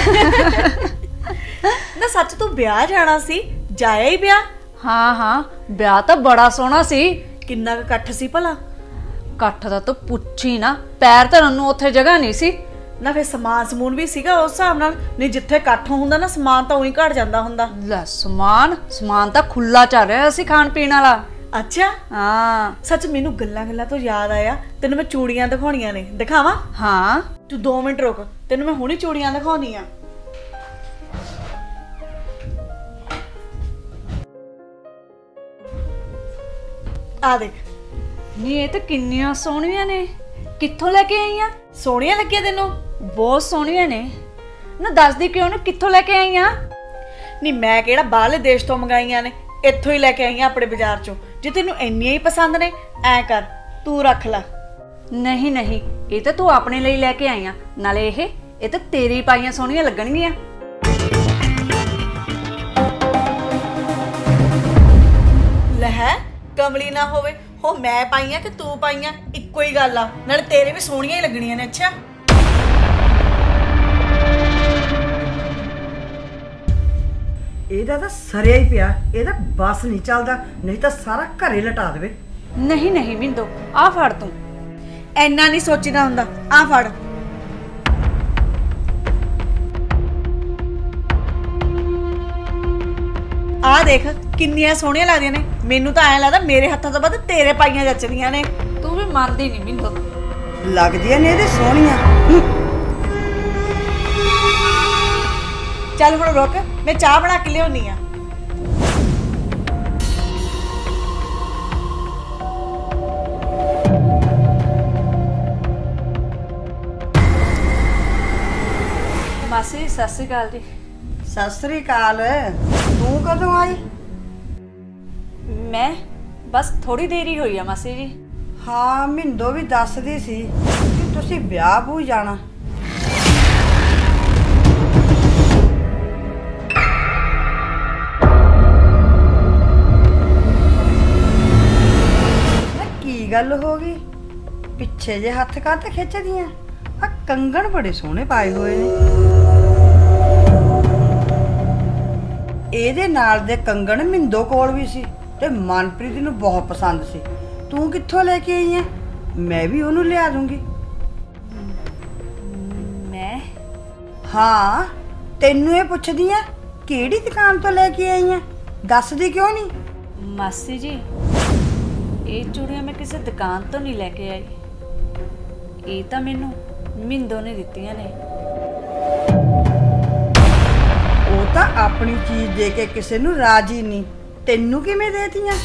ना सच तू ब्याह जाना सी, जाया ही ब्याह? हाँ हाँ, ब्याह तो बड़ा सोहना सी। किन्ना कट्ठ सी भला? कट्ठ दा तो पुछी ना, पैर धरन नूं उत्थे जगह नहीं सी। ना फिर समान समून भी सीगा उस हिसाब नाल? नहीं जिथे कट्ठ हुंदा ना समान तां उही घट जांदा हुंदा। ले समान तां खुला चल रहा सी खाण पीण वाला। अच्छा हाँ सच मैनू गल्लां गल्लां तो याद आया, तेनू मैं चूड़ियां दिखाउणियां ने, दिखावां? हाँ तू 2 मिनट रुक, तेनू मैं हुणी चूड़ियां दिखाउणी आ। आ देख नी, ये तो किन्नियां सोहणियां ने, कित्थों लेके आई आ? सोहणियां लगियां तेनू? बहुत सोहणियां ने ना, दस दी क्यों ना कित्थों लेके आई आ? नहीं मैं किहड़ा बाहरले देश तो मंगाईयां ने, इत्थों ही लेके आई अपने बाजार चों। जे तेनू इंनियां ही पसंद ने, ऐ कर तू रख ला। नहीं नहीं, ये तो तू अपने लिए लेके आई आ, नाले ये तो तेरी पाइयां सोहणियां लगणगियां। लह कमली ना होवे हो, मैं पाइयां कि तू पाइयां, इक्को ही गल आ, नाले तेरे भी सोहणियां ही लगणियां ने। अच्छा ਇਹਦਾ ਤਾਂ ਸਰਿਆ ਹੀ ਪਿਆ, ਇਹਦਾ ਬਸ ਨਹੀਂ ਚੱਲਦਾ, ਨਹੀਂ ਤਾਂ ਸਾਰਾ ਘਰੇ ਲਟਾ ਦੇਵੇ। नहीं नहीं मिंदो, आ फड़ तू। ਇੰਨਾ ਨਹੀਂ ਸੋਚੀਦਾ ਹੁੰਦਾ, ਆ ਫੜ। ਆ ਦੇਖ ਕਿੰਨੀਆਂ ਸੋਹਣੀਆਂ ਲੱਗਦੀਆਂ ਨੇ, ਮੈਨੂੰ ਤਾਂ ਐਂ ਲੱਗਦਾ ਮੇਰੇ ਹੱਥਾਂ ਤੋਂ ਵੱਧ ਤੇਰੇ ਪਾਈਆਂ ਜੱਚਦੀਆਂ ਨੇ। तू भी मानदी नहीं मिंदो। ਲੱਗਦੀਆਂ ਨੇ ਇਹਦੇ ਸੋਹਣੀਆਂ। ਚੱਲ ਹੁਣ ਰੁਕ, ਮੈਂ ਚਾਹ ਬਣਾ ਕੇ ਲਿਆਉਣੀ ਆ। मासी सत श्री अकाल जी। ਸਤਿ ਸ੍ਰੀ ਅਕਾਲ। ਤੂੰ ਕਦੋਂ ਆਈ? मैं बस थोड़ी देर ही हुई है मासी जी। ਹਾਂ ਮਿੰਦੋ ਵੀ ਦੱਸਦੀ ਸੀ ਕਿ ਤੁਸੀਂ ਵਿਆਹ ਬੂ ਜਾਣਾ। ਕੀ ਗੱਲ ਹੋ ਗਈ? ਪਿੱਛੇ ਜੇ ਹੱਥ ਕਾਹਤੇ ਖਿੱਚਦੀਆਂ? ਆ ਕੰਗਣ ਬੜੇ ਸੋਹਣੇ ਪਾਏ ਹੋਏ ਨੇ। ਇਹਦੇ ਨਾਲ ਦੇ ਕੰਗਣ ਮਿੰਦੋ ਕੋਲ ਵੀ ਸੀ ਤੇ ਮਨਪ੍ਰੀਤ ਨੂੰ ਬਹੁਤ ਪਸੰਦ ਸੀ। ਤੂੰ ਕਿੱਥੋਂ ਲੈ ਕੇ ਆਈ ਹੈ? ਮੈਂ ਵੀ ਉਹਨੂੰ ਲਿਆ ਦੂੰਗੀ। मैं ਹਾਂ ਤੈਨੂੰ ਇਹ ਪੁੱਛਦੀ ਆ ਕਿਹੜੀ ਦੁਕਾਨ ਤੋਂ ਲੈ ਕੇ ਆਈ ਹੈ? ਦੱਸਦੀ ਕਿਉਂ ਨਹੀਂ? मासी जी ये चूड़ियां मैं किसी दुकान तो नहीं लेके आई, ये तो मैनू मिंदो ने दित्तियां ने। ਉਹ ਤਾਂ ਆਪਣੀ ਚੀਜ਼ ਦੇ ਕੇ ਕਿਸੇ ਨੂੰ ਰਾਜੀ ਨਹੀਂ, ਤੈਨੂੰ ਕਿਵੇਂ ਦੇਤੀਆਂ?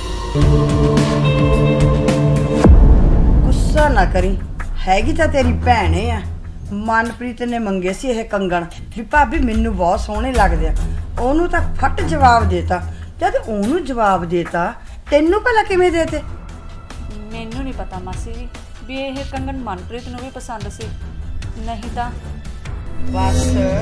ਗੁੱਸਾ ਨਾ ਕਰੀ, ਹੈਗੀ ਤਾਂ ਤੇਰੀ ਭੈਣ ਆ। ਮਨਪ੍ਰੀਤ ਨੇ ਮੰਗੇ ਸੀ ਇਹ ਕੰਗਣ ਵੀ ਭਾਬੀ ਮੈਨੂੰ ਬਹੁਤ ਸੋਹਣੇ ਲੱਗਦੇ ਆ। ਉਹਨੂੰ ਤਾਂ ਫੱਟ ਜਵਾਬ ਦੇਤਾ। ਜਦ ਉਹਨੂੰ ਜਵਾਬ ਦੇਤਾ ਤੈਨੂੰ ਭਲਾ ਕਿਵੇਂ ਦੇਤੇ? मैनू नहीं पता मासी जी भी यह कंगन मनप्रीत नूं भी पसंद सी, नहीं तो ਬਸ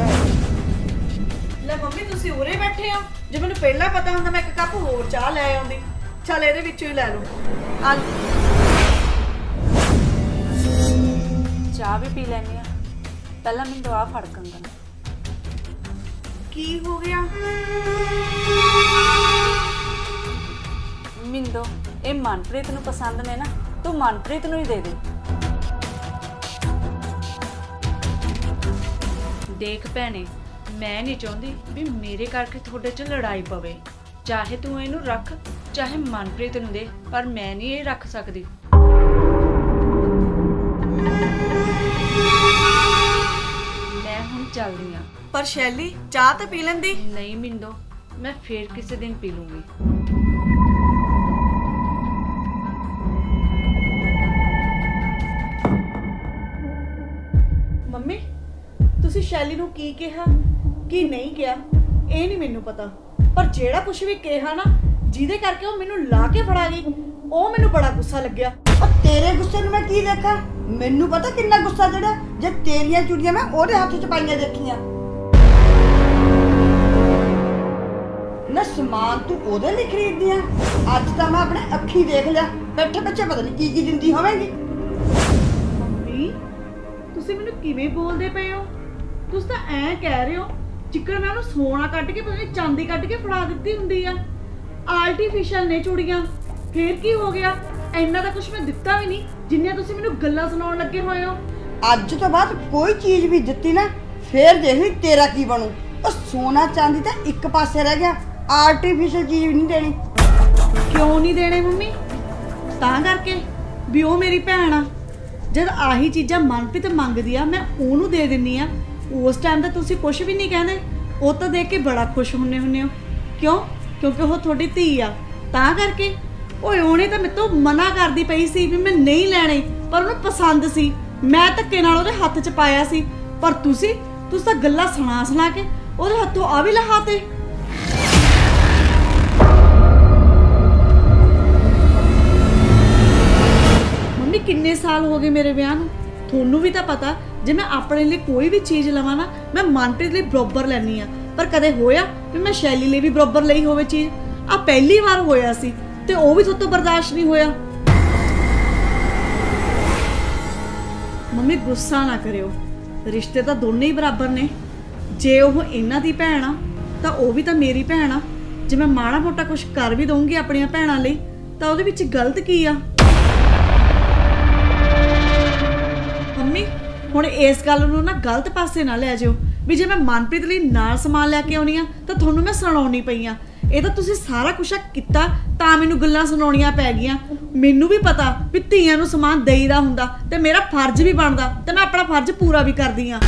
ਲੈ ਮੰਮੀ ਤੁਸੀਂ ਉਰੇ ਬੈਠੇ ਹੋ, ਜੇ ਮੈਨੂੰ ਪਹਿਲਾਂ ਪਤਾ ਹੁੰਦਾ ਮੈਂ ਇੱਕ ਕੱਪ ਹੋਰ ਚਾਹ ਲੈ ਆਉਂਦੀ। ਚੱਲ ਇਹਦੇ ਵਿੱਚੋਂ ਹੀ ਲੈ ਲਓ। ਆ चाह भी पी लैनी आ। पहला मिंदो आ फड़ कंगन। ਕੀ ਹੋ ਗਿਆ? मिंदो ये मनप्रीत नूं पसंद ने ना, तू मनप्रीत नूं ही दे दे। देख भैने, मैं नहीं चाहती भी मेरे करके थोड़े च लड़ाई पवे। चाहे तू इनू रख चाहे मनप्रीत नूं दे, पर मैं नहीं ये रख सकती। मैं हुण चलदी हां। ਪਰ ਸ਼ੈਲੀ ਚਾਹ ਤਾਂ ਪੀ ਲੈਂਦੀ। नहीं मिंदो, मैं फिर किसी दिन पी लूंगी। ਮੰਮੀ ਤੁਸੀਂ ਸ਼ੈਲੀ ਨੂੰ ਕੀ ਕਿਹਾ ਕੀ ਨਹੀਂ ਕਿਹਾ ਇਹ ਨਹੀਂ ਮੈਨੂੰ ਪਤਾ, ਪਰ ਜਿਹੜਾ ਕੁਝ ਵੀ ਕਿਹਾ ਨਾ, ਜਿਹਦੇ ਕਰਕੇ ਉਹ ਮੈਨੂੰ ਲਾ ਕੇ ਫੜਾ ਗਈ, ਉਹ ਮੈਨੂੰ ਬੜਾ ਗੁੱਸਾ ਲੱਗਿਆ। ਉਹ ਤੇਰੇ ਗੁੱਸੇ ਨੂੰ ਮੈਂ ਕੀ ਦੇਖਾਂ? ਮੈਨੂੰ ਪਤਾ ਕਿੰਨਾ ਗੁੱਸਾ ਜਿਹੜਾ ਜੇ ਤੇਰੀਆਂ ਚੂੜੀਆਂ ਮੈਂ ਉਹਦੇ ਹੱਥ 'ਚ ਪਾਈਆਂ ਦੇਖੀਆਂ। ਨਾ ਸਮਾਨ ਤੂੰ ਉਹਦੇ ਲਈ ਖਰੀਦਦੀ ਆ? ਅੱਜ ਤਾਂ ਮੈਂ ਆਪਣੇ ਅੱਖੀਂ ਦੇਖ ਲਿਆ, ਬੈਠੇ ਬੱਚੇ ਪਤਾ ਨਹੀਂ ਕੀ ਦਿੰਦੀ ਹੋਵੇਂਗੀ। ਮੰਮੀ ਤੁਸੀਂ ਮੈਨੂੰ ਕਿਵੇਂ ਬੋਲਦੇ ਪਏ ਹੋ? ਤੁਸੀਂ ਤਾਂ ਐਂ ਕਹਿ ਰਹੇ ਹੋ ਜਿੱਕਰ ਮੈਂ ਉਹਨੂੰ ਸੋਨਾ ਕੱਢ ਕੇ ਪਤਾ ਨਹੀਂ ਚਾਂਦੀ ਕੱਢ ਕੇ ਫੜਾ ਦਿੱਤੀ ਹੁੰਦੀ ਆ। ਆਰਟੀਫੀਸ਼ੀਅਲ ਨੇ ਚੂੜੀਆਂ, ਫੇਰ ਕੀ ਹੋ ਗਿਆ? ਇੰਨਾ ਤਾਂ ਕੁਝ ਮੈਂ ਦਿੱਤਾ ਵੀ ਨਹੀਂ ਜਿੰਨੀਆਂ ਤੁਸੀਂ ਮੈਨੂੰ ਗੱਲਾਂ ਸੁਣਾਉਣ ਲੱਗੇ ਹੋਏ ਹੋ। ਅੱਜ ਤੋਂ ਬਾਅਦ ਕੋਈ ਚੀਜ਼ ਵੀ ਦਿੱਤੀ ਨਾ ਫੇਰ ਦੇਖ ਲਈ ਤੇਰਾ ਕੀ ਬਣੂ। ਉਹ ਸੋਨਾ ਚਾਂਦੀ ਤਾਂ ਇੱਕ ਪਾਸੇ ਰਹਿ ਗਿਆ, ਆਰਟੀਫੀਸ਼ੀਅਲ ਚੀਜ਼ ਵੀ ਨਹੀਂ ਦੇਣੀ। ਕਿਉਂ ਨਹੀਂ ਦੇਣੇ ਮੰਮੀ? ਤਾਂ ਕਰਕੇ ਵੀ ਉਹ ਮੇਰੀ ਭੈਣ ਆ। ਜਦ ਆਹੀ ਚੀਜ਼ਾਂ ਮਨਪ੍ਰੀਤ ਮੰਗਦੀ ਆ ਮੈਂ ਉਹਨੂੰ ਦੇ ਦਿੰਨੀ ਆ, ਉਸ ਟਾਈਮ ਤਾਂ ਤੁਸੀਂ ਕੁਝ ਵੀ ਨਹੀਂ ਕਹਿੰਦੇ। ਉਹ ਤਾਂ ਦੇਖ ਕੇ ਬੜਾ ਖੁਸ਼ ਹੁੰਨੇ ਹੋ। ਕਿਉਂ? ਕਿਉਂਕਿ ਉਹ ਤੁਹਾਡੀ ਧੀ ਆ, ਤਾਂ ਕਰਕੇ। ਓਏ ਉਹਨੇ ਤਾਂ ਮੇਰੇ ਤੋਂ ਮਨਾ ਕਰਦੀ ਪਈ ਸੀ ਵੀ ਮੈਂ ਨਹੀਂ ਲੈਣੇ, ਪਰ ਉਹਨੂੰ ਪਸੰਦ ਸੀ। ਮੈਂ ਧੱਕੇ ਨਾਲ ਉਹਦੇ ਹੱਥ 'ਚ ਪਾਇਆ ਸੀ, ਪਰ ਤੁਸੀਂ ਤਾਂ ਗੱਲਾਂ ਸੁਣਾ ਕੇ ਉਹਦੇ ਹੱਥੋਂ ਆ ਵੀ ਲਹਾਤੇ। ਮੰਮੀ ਕਿੰਨੇ ਸਾਲ ਹੋ ਗਏ ਮੇਰੇ ਵਿਆਹ ਨੂੰ, ਤੁਹਾਨੂੰ ਵੀ ਤਾਂ ਪਤਾ ਜੇ ਮੈਂ ਆਪਣੇ ਲਈ ਕੋਈ ਵੀ ਚੀਜ਼ ਲਵਾਂ ਨਾ ਮੈਂ ਮਨਪ੍ਰੀਤ ਲਈ ਬਰੋਬਰ ਲੈਣੀ ਆ। ਪਰ ਕਦੇ ਹੋਇਆ ਵੀ ਮੈਂ ਸ਼ੈਲੀ ਲਈ ਵੀ ਬਰੋਬਰ ਲਈ ਹੋਵੇ ਚੀਜ਼? ਆ ਪਹਿਲੀ ਵਾਰ ਹੋਇਆ ਸੀ ਤੇ ਉਹ ਵੀ ਤੁਹਾਤੋਂ ਬਰਦਾਸ਼ਤ ਨਹੀਂ ਹੋਇਆ। ਮੰਮੀ ਗੁੱਸਾ ਨਾ ਕਰਿਓ, ਰਿਸ਼ਤੇ ਤਾਂ ਦੋਨੇ ਹੀ ਬਰਾਬਰ ਨੇ। ਜੇ ਉਹ ਇਹਨਾਂ ਦੀ ਭੈਣ ਆ ਤਾਂ ਉਹ ਵੀ ਤਾਂ ਮੇਰੀ ਭੈਣ ਆ। ਜੇ ਮੈਂ ਮਾੜਾ ਮੋਟਾ ਕੁਝ ਕਰ ਵੀ ਦਊਂਗੀ ਆਪਣੀਆਂ ਭੈਣਾਂ ਲਈ ਤਾਂ ਉਹਦੇ ਵਿੱਚ ਗਲਤ ਕੀ ਆ? ਮੰਮੀ ਹੁਣ ਇਸ ਗੱਲ ਨੂੰ ਨਾ ਗਲਤ ਪਾਸੇ ਨਾ ਲੈ ਜਿਓ ਵੀ ਜੇ ਮੈਂ ਮਨਪ੍ਰੀਤ ਲਈ ਨਾਲ ਸਮਾਨ ਲੈ ਕੇ ਆਉਣੀ ਆ ਤਾਂ ਤੁਹਾਨੂੰ ਮੈਂ ਸੁਣਾਉਣੀ ਪਈ ਆ। ਇਹ ਤਾਂ ਤੁਸੀਂ ਸਾਰਾ ਕੁਛ ਕੀਤਾ ਤਾਂ ਮੈਨੂੰ ਗੱਲਾਂ ਸੁਣਾਉਣੀਆਂ ਪੈ ਗਈਆਂ। ਮੈਨੂੰ ਵੀ ਪਤਾ ਵੀ ਧੀਆਂ ਨੂੰ ਸਮਾਨ ਦੇਈਦਾ ਹੁੰਦਾ ਤੇ ਮੇਰਾ ਫਰਜ਼ ਵੀ ਬਣਦਾ ਤੇ ਮੈਂ ਆਪਣਾ ਫਰਜ਼ ਪੂਰਾ ਵੀ ਕਰਦੀ ਆ।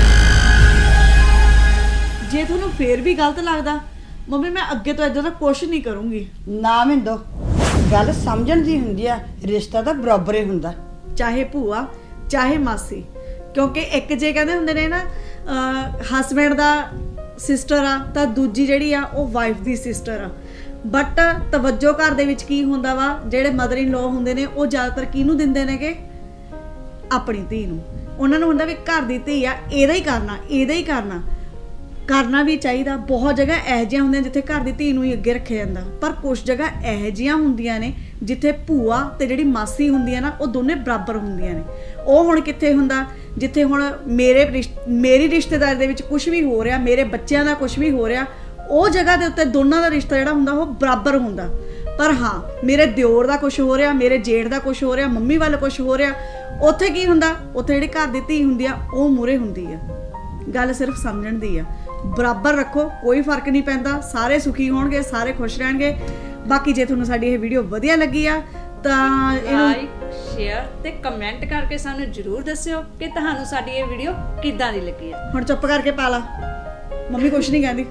ਜੇ ਤੁਹਾਨੂੰ ਫੇਰ ਵੀ ਗਲਤ ਲੱਗਦਾ ਮੰਮੀ ਮੈਂ ਅੱਗੇ ਤੋਂ ਇਦਾਂ ਦਾ ਕੁਛ ਨਹੀਂ ਕਰੂੰਗੀ। ਨਾ ਮਿੰਦੋ, ਗੱਲ ਸਮਝਣ ਦੀ ਹੁੰਦੀ ਆ, ਰਿਸ਼ਤਾ ਤਾਂ ਬਰਾਬਰ ਹੀ ਹੁੰਦਾ, ਚਾਹੇ ਭੂਆ ਚਾਹੇ ਮਾਸੀ। ਕਿਉਂਕਿ ਇੱਕ ਜੇ ਕਹਿੰਦੇ ਹੁੰਦੇ ਨੇ ਨਾ ਹਸਬੈਂਡ ਦਾ ਸਿਸਟਰ ਆ ਤਾਂ ਦੂਜੀ ਜਿਹੜੀ ਆ ਉਹ ਵਾਈਫ ਦੀ ਸਿਸਟਰ ਆ। ਬਟ ਤਵੱਜੋ ਘਰ ਦੇ ਵਿੱਚ ਕੀ ਹੁੰਦਾ ਵਾ, ਜਿਹੜੇ ਮਦਰ ਇਨ ਲੋ ਹੁੰਦੇ ਨੇ ਉਹ ਜ਼ਿਆਦਾਤਰ ਕਿਹਨੂੰ ਦਿੰਦੇ ਨੇਗੇ? ਆਪਣੀ ਧੀ ਨੂੰ। ਉਹਨਾਂ ਨੂੰ ਹੁੰਦਾ ਵੀ ਘਰ ਦੀ ਧੀ ਆ, ਇਹਦਾ ਹੀ ਕਰਨਾ ਵੀ ਚਾਹੀਦਾ। ਬਹੁਤ ਜਗ੍ਹਾ ਇਹੋ ਜਿਹੀਆਂ ਹੁੰਦੀਆਂ ਜਿੱਥੇ ਘਰ ਦੀ ਧੀ ਨੂੰ ਹੀ ਅੱਗੇ ਰੱਖਿਆ ਜਾਂਦਾ, ਪਰ ਕੁਝ ਜਗ੍ਹਾ ਇਹੋ ਜਿਹੀਆਂ ਹੁੰਦੀਆਂ ਨੇ ਜਿੱਥੇ ਭੂਆ ਤੇ ਜਿਹੜੀ ਮਾਸੀ ਹੁੰਦੀ ਆ ਨਾ ਉਹ ਦੋਨੇ ਬਰਾਬਰ ਹੁੰਦੀਆਂ ਨੇ। ਉਹ ਹੁਣ ਕਿੱਥੇ ਹੁੰਦਾ? ਜਿੱਥੇ ਹੁਣ ਮੇਰੀ ਰਿਸ਼ਤੇਦਾਰੀ ਦੇ ਵਿੱਚ ਕੁਝ ਵੀ ਹੋ ਰਿਹਾ, ਮੇਰੇ ਬੱਚਿਆਂ ਦਾ ਕੁਝ ਵੀ ਹੋ ਰਿਹਾ, ਉਹ ਜਗ੍ਹਾ ਦੇ ਉੱਤੇ ਦੋਨਾਂ ਦਾ ਰਿਸ਼ਤਾ ਜਿਹੜਾ ਹੁੰਦਾ ਉਹ ਬਰਾਬਰ ਹੁੰਦਾ। ਪਰ ਹਾਂ ਮੇਰੇ ਦਿਓਰ ਦਾ ਕੁਝ ਹੋ ਰਿਹਾ, ਮੇਰੇ ਜੇਠ ਦਾ ਕੁਝ ਹੋ ਰਿਹਾ, ਮੰਮੀ ਵੱਲ ਕੁਝ ਹੋ ਰਿਹਾ, ਉੱਥੇ ਕੀ ਹੁੰਦਾ? ਉੱਥੇ ਜਿਹੜੀ ਘਰ ਦੀ ਧੀ ਹੁੰਦੀ ਆ ਉਹ ਮੂਹਰੇ ਹੁੰਦੀ ਆ। ਗੱਲ ਸਿਰਫ ਸਮਝਣ ਦੀ ਆ। ਬਰਾਬਰ ਰੱਖੋ, ਕੋਈ ਫਰਕ ਨਹੀਂ ਪੈਂਦਾ, ਸਾਰੇ ਸੁਖੀ ਹੋਣਗੇ, ਸਾਰੇ ਖੁਸ਼ ਰਹਿਣਗੇ। ਬਾਕੀ ਜੇ ਤੁਹਾਨੂੰ ਸਾਡੀ ਇਹ ਵੀਡੀਓ ਵਧੀਆ ਲੱਗੀ ਆ ਤਾਂ ਲਾਈਕ ਸ਼ੇਅਰ ਤੇ ਕਮੈਂਟ ਕਰਕੇ ਸਾਨੂੰ ਜਰੂਰ ਦੱਸਿਓ ਕਿ ਤੁਹਾਨੂੰ ਸਾਡੀ ਇਹ ਵੀਡੀਓ ਕਿੱਦਾਂ ਦੀ ਲੱਗੀ ਹੈ। ਹੁਣ ਚੁੱਪ ਕਰਕੇ ਪਾ ਲਾ, ਮੰਮੀ ਕੁਛ ਨਹੀਂ ਕਹਿੰਦੀ।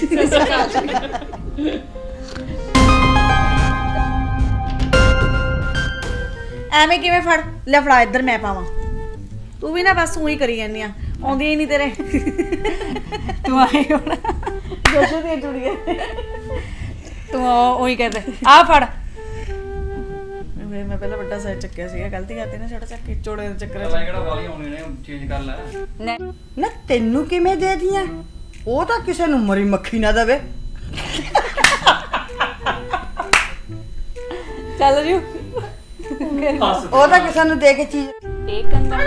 ਐਵੇਂ ਕਿਵੇਂ ਫੜ ਲੈ, ਫੜਾ ਇੱਧਰ ਮੈਂ ਪਾਵਾਂ। ਤੂੰ ਵੀ ਨਾ ਬਸ ਉਹੀ ਕਰੀ ਜਾਂਦੀ ਆ, ਆਉਂਦੀਆਂ ਹੀ ਨਹੀਂ ਤੇਰੇ। ਤੂੰ ਆਏ ਹੁਣ ਜੋਸ਼ੋ ਦੀਆਂ ਚੂੜੀਆਂ ਤੂੰ ਉਹੀ ਕਹਿੰਦੇ ਆ ਫੜ। ਮੈਂ ਪਹਿਲਾਂ ਵੱਡਾ ਸਾਈਜ਼ ਚੱਕਿਆ ਸੀਗਾ, ਗਲਤੀ ਕਰਤੀ ਨਾ, ਛੋਟਾ ਚੱਕ ਕੇ ਚੋੜੇ ਦੇ ਚੱਕਰ ਲੈ ਕਿਹੜਾ ਵਾਲੀ ਆਉਣੀ ਨੇ, ਚੇਂਜ ਕਰ ਲੈ। ਨਾ ਤੈਨੂੰ ਕਿਵੇਂ ਦੇ ਦੀਆਂ? ਉਹ ਤਾਂ ਕਿਸੇ ਨੂੰ ਮਰੀ ਮੱਖੀ ਨਾ ਦੇਵੇ। ਚੱਲ ਜੀ ਉਹ ਤਾਂ ਕਿਸੇ ਨੂੰ ਦੇ ਕੇ ਚੀਜ਼। ਇਹ ਕੰਗਣ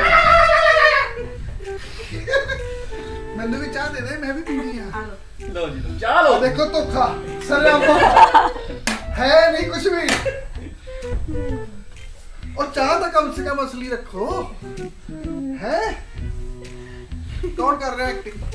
ਮੈਨੂੰ ਵੀ ਚਾਹ ਦੇ ਦੇ, ਮੈਂ ਵੀ ਪੀਣੀ ਆ। ਲਓ ਜੀ ਚਾਹ ਲਓ। ਦੇਖੋ ਧੋਖਾ ਸਰਿਆਮਾ ਹੈ ਨਹੀਂ ਕੁਝ ਵੀ। और चाह तो कम से कम असली रखो है। कौन कर रहा है एक्टिंग?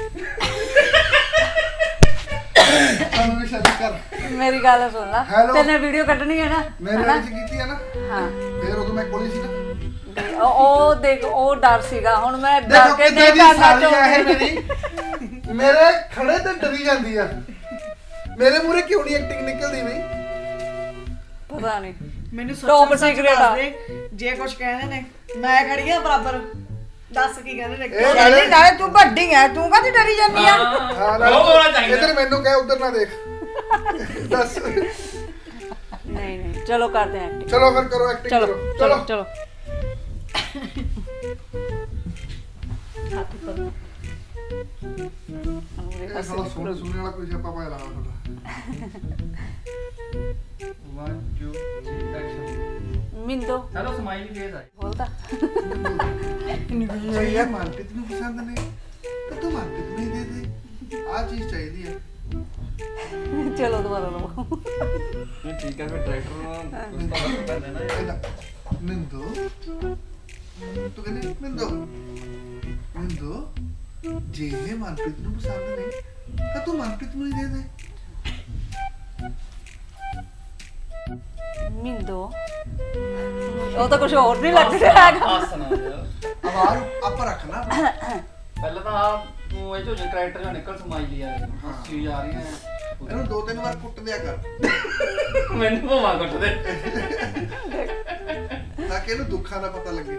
शादी कर। मेरी गल सुन ला, तेने वीडियो कटनी है ना, मेरे वाली सी कीती है ना। हां फिर उਦੋਂ मैं कोली ਸੀ ਨਾ। ਉਹ ਦੇਖ ਉਹ ਡਰ ਸੀਗਾ, ਹੁਣ ਮੈਂ ਡਰ ਕੇ ਨਹੀਂ ਕਰਨਾ ਚਾਹੁੰਦੀ। ਮੇਰੇ ਖੜੇ ਤੇ ਡਰੀ ਜਾਂਦੀ ਆ, ਮੇਰੇ ਮੂਰੇ ਕਿਉਂ ਨਹੀਂ ਐਕਟਿੰਗ ਨਿਕਲਦੀ ਬਈ? ਪਤਾ ਨਹੀਂ ਮੈਨੂੰ ਟੌਪ ਸੀਕ੍ਰੇਟ ਆ। ਜੇ ਕੁਝ ਕਹਿੰਦੇ ਨੇ ਮੈਂ ਖੜੀ ਆ ਬਰਾਬਰ, ਦੱਸ ਕੀ ਕਹਿੰਦੇ ਨੇ? ਸ਼ੈਲੀ ਨਾਲੇ ਤੂੰ ਵੱਡੀ ਐ, ਤੂੰ ਕਾਹਦੀ ਡਰੀ ਜਾਂਦੀ ਆ? ਹਾਂ ਇਧਰ ਮੈਨੂੰ ਕਹਿ, ਉਧਰ ਨਾ ਦੇਖ। ਦੱਸ। ਨਹੀਂ ਚਲੋ ਕਰਦੇ ਆਂ ਐਕਟਿੰਗ। ਚਲੋ ਫਿਰ ਕਰੋ ਐਕਟਿੰਗ ਕਰੋ। ਚਲੋ ਹੱਥ ਉੱਪਰ। ਇਹ ਸਾਲਾ ਸੋਹਣੇ ਵਾਲਾ ਕੋਈ ਛਾਪਾ ਪਾਇਆ ਲਾ ਤੁਹਾਡਾ। 1 2 3 ਐਕਸ਼ਨ। ਮਿੰਦੋ ਚਲੋ ਸਮਾਈਲੀ ਫੇਸ ਆਈ ਬੋਲਦਾ ਇਹ ਮਨਪ੍ਰੀਤ ਨੂੰ ਪਸੰਦ ਨੇ ਤੇ ਤੂੰ ਮਨਪ੍ਰੀਤ ਨੂੰ ਹੀ ਦੇ ਦੇ, ਆ ਚੀਜ਼ ਚਾਹੀਦੀ ਹੈ। ਚਲੋ ਦੁਬਾਰਾ ਲਓ। ਨਹੀਂ ਠੀਕ ਹੈ ਫਿਰ ਟਰੈਕਟਰ ਨੂੰ ਉਸ ਤੋਂ ਬਾਅਦ ਪੈਂਦਾ ਨਾ ਇਹਦਾ ਮਿੰਦੋ ਤੂੰ ਕਹਿੰਦੀ ਮਿੰਦੋ ਮਿੰਦੋ ਜੇ ਇਹ ਮਨਪ੍ਰੀਤ ਨੂੰ ਪਸੰਦ ਨਹੀਂ ਤਾਂ ਤੂੰ ਮਨਪ੍ਰੀਤ ਨੂੰ ਹੀ ਦੇ ਦੇ। ਮਿੰਦੋ ਉਹ ਤਾਂ ਕੁਝ ਹੋਰ ਨਹੀਂ ਲੱਗ ਰਿਹਾ ਹੈਗਾ। ਆਸਨਾ ਆਵਾਜ਼ ਆਪਾਂ ਰੱਖਣਾ ਆਪਣੀ। ਪਹਿਲਾਂ ਤਾਂ ਆ ਤੂੰ ਇਹ ਜੋ ਟਰੈਕਟਰ ਜਾਂ ਨਿਕਲ ਸਮਾਈ ਲਿਆ ਹੱਸੀ ਜਾ ਰਹੀ ਹੈ ਇਹਨੂੰ 2-3 ਵਾਰ ਕੁੱਟ ਦਿਆ ਕਰ ਮੈਨੂੰ ਭਵਾ ਕੱਟ ਦੇ ਤਾਂ ਕਿ ਇਹਨੂੰ ਦੁੱਖਾਂ ਦਾ ਪਤਾ ਲੱਗੇ।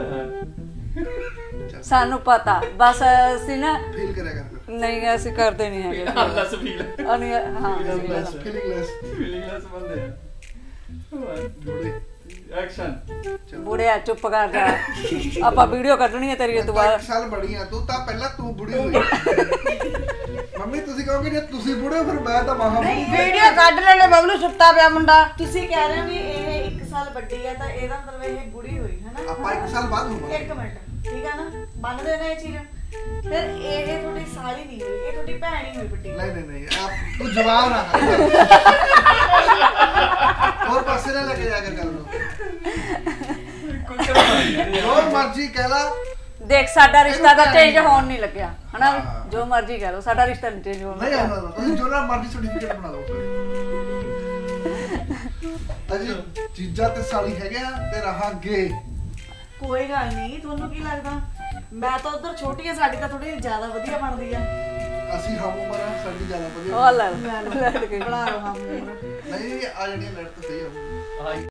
ਸਾਨੂੰ ਪਤਾ ਬਸ ਅਸੀਂ ਨਾ ਫੀਲ ਕਰਿਆ ਕਰ ਫਿਰ। ਨਹੀਂ ਅਸੀਂ ਕਰਦੇ ਨਹੀਂ ਹੈਗੇ ਹਾਲਸ ਫੀਲ ਹਾਂ ਫੀਲਿੰਗਲੈਸ ਬੰਦੇ ਆ ਜੋੜੇ ਐਕਸ਼ਨ ਬੁੜਿਆ ਚੁੱਪ ਕਰ ਜਾ ਆਪਾਂ ਵੀਡੀਓ ਕੱਢਣੀ ਹੈ ਤੇਰੀ ਦੁਬਾਰਾ। 1 ਸਾਲ ਬੜੀ ਆ ਤੂੰ ਤਾਂ ਪਹਿਲਾਂ ਤੂੰ ਬੁੜੀ ਹੋਈ ਮੰਮੀ ਤੁਸੀਂ ਕਹੋਗੇ ਜੇ ਤੁਸੀਂ ਬੁੜੇ ਹੋ ਫਿਰ ਮੈਂ ਤਾਂ ਮਹਾ ਵੀਡੀਓ ਕੱਢ ਲੈਣੇ ਬਬਲੂ ਸੁੱਤਾ ਪਿਆ ਮੁੰਡਾ। ਤੁਸੀਂ ਕਹਿ ਰਹੇ ਹੋ ਵੀ ਇਹ 1 ਸਾਲ ਵੱਡੀ ਹੈ ਤਾਂ ਇਹਦਾ ਮਤਲਬ ਇਹ ਬੁੜੀ ਹੋਈ ਹੈ ਨਾ। ਆਪਾਂ 1 ਸਾਲ ਬਾਅਦ ਹੋਵਾਂਗੇ। 1 ਮਿੰਟ ਠੀਕ ਹੈ ਨਾ, ਮੰਨਦੇ ਨਾ ਇਹ ਚੀਜ਼। ਫਿਰ ਇਹ ਤੁਹਾਡੀ ਸਾਲੀ ਨਹੀਂ ਹੋਈ, ਇਹ ਤੁਹਾਡੀ ਭੈਣ ਹੀ ਹੋਈ ਵੱਡੀ। ਨਹੀਂ ਤੂੰ ਜਵਾਬ ਨਾ ਹੋਰ ਪਾਸੇ ਨਾ ਲੈ ਕੇ ਜਾ ਕੇ ਗੱਲ ਨੂੰ ਜੋ ਮਰਜ਼ੀ ਕਹਿ ਲਾ। ਦੇਖ ਸਾਡਾ ਰਿਸ਼ਤਾ ਤਾਂ ਚੇਂਜ ਹੋਣ ਨਹੀਂ ਲੱਗਿਆ ਹਨਾ ਵੀ? ਜੋ ਮਰਜ਼ੀ ਕਹਿ ਲਓ ਸਾਡਾ ਰਿਸ਼ਤਾ ਨਹੀਂ ਚੇਂਜ ਹੋਣ ਨਹੀਂ ਲੱਗਿਆ। ਆਉਂਦਾ ਤੁਸੀਂ ਜੋ ਨਾ ਮਰਜ਼ੀ ਸਰਟੀਫਿਕੇਟ ਬਣਾ ਲਓ ਅਜੀ ਜੀਜਾ ਤੇ ਸਾਲੀ ਹੈਗੇ ਆ ਤੇ ਰਹਾਂਗੇ। ਕੋਈ ਗੱਲ ਨਹੀਂ, ਤੁਹਾਨੂੰ ਕੀ ਲੱਗਦਾ ਮੈਂ ਤਾਂ ਉਧਰ ਛੋਟੀ ਹੈ, ਸਾਡੀ ਤਾਂ ਥੋੜੀ ਜ਼ਿਆਦਾ ਵਧੀਆ ਬਣਦੀ ਆ। ਅਸੀਂ ਹਮ ਉਮਰ ਆ, ਸਾਡੀ ਜ਼ਿਆਦਾ ਵਧੀਆ ਉਹ ਲੈ ਬਣਾ ਲਓ ਹਮ। ਨਹੀਂ ਆ ਜਿਹੜੀਆਂ ਲੜ ਤਾਂ ਸਹੀ ਆ।